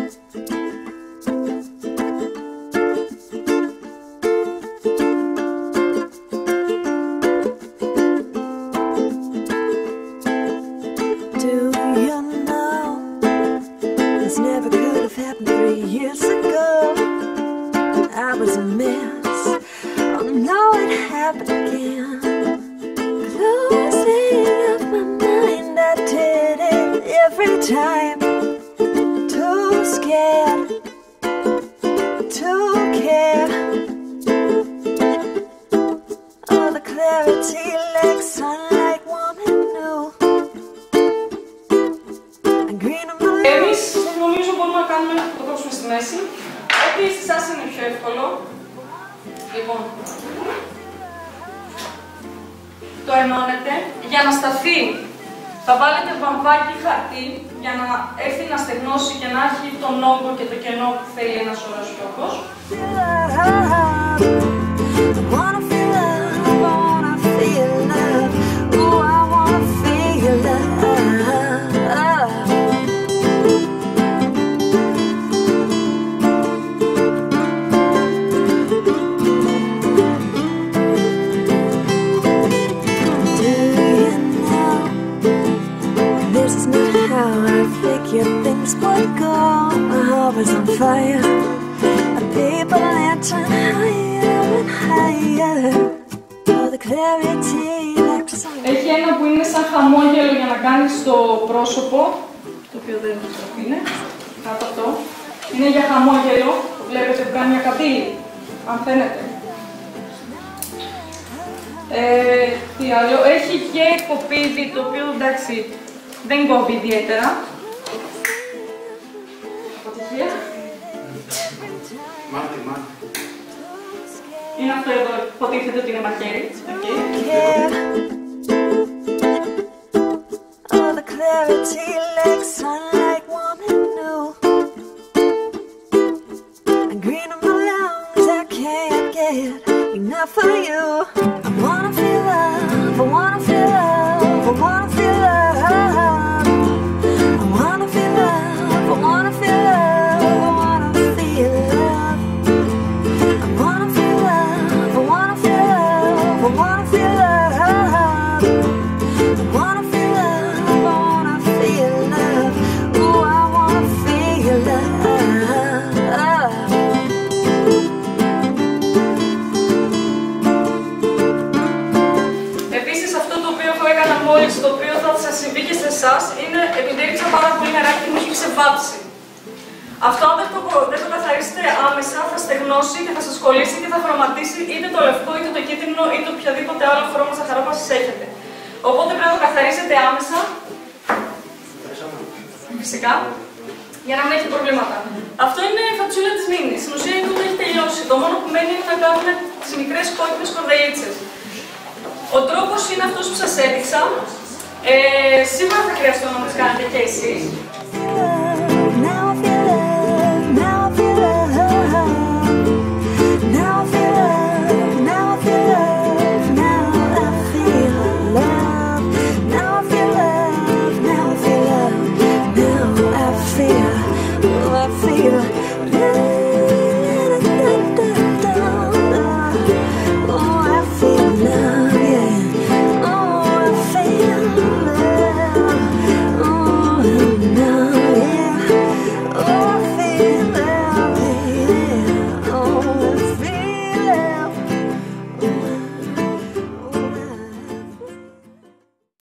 Never could have happened 3 years ago. I was a mess. Oh no, it happened again. Closing up my mind, I did it every time. Too scared to care. Oh, the clarity like sunlight, warm and new. And green of my Εμείς νομίζω μπορούμε να κάνουμε το κόψουμε στη μέση. Ό,τι σε εσάς είναι πιο εύκολο. Λοιπόν, το ενώνετε. Για να σταθεί θα βάλετε βαμβάκι χαρτί για να έρθει να στεγνώσει και να έχει τον όγκο και το κενό που θέλει ένας ωραίος στόχος. Things would go, my heart was on fire. A paper lantern higher and higher. Oh, the clarity like sun. Έχει ένα που είναι σαν χαμόγελο για να κάνει στο πρόσωπο, το οποίο δεν ξέρω τι είναι, κάτω αυτό. Είναι για χαμόγελο, βλέπετε που κάνει μια καμπύλη, αν φαίνεται. Τι άλλο, έχει και κοπίδι, το οποίο εντάξει δεν κόβει ιδιαίτερα. Μάρτι. Είναι αυτό εδώ, υποτίθεται ότι είναι μαχαίρι. Το οποίο θα σας συμβεί και σε εσάς είναι επειδή έριξα πάρα πολύ νεράκι και μου έχει ξεβάψει. Αυτό αν δεν το καθαρίσετε άμεσα θα στεγνώσει και θα σας κολλήσει και θα χρωματίσει είτε το λευκό είτε το κίτρινο είτε οποιαδήποτε άλλο χρώμα ζαχαρόπα σας έχετε. Οπότε πρέπει να το καθαρίσετε άμεσα. Φυσικά. Για να μην έχετε προβλήματα. Αυτό είναι η φατσούλα της μήνης. Στην ουσία είναι ότι έχει τελειώσει. Το μόνο που μένει είναι να κάνουμε τις μικρές κόκκινες κορδελίτσες. Ο τρόπος είναι αυτός που σας έδειξα. Σίγουρα θα χρειαστεί να τις κάνετε και εσείς.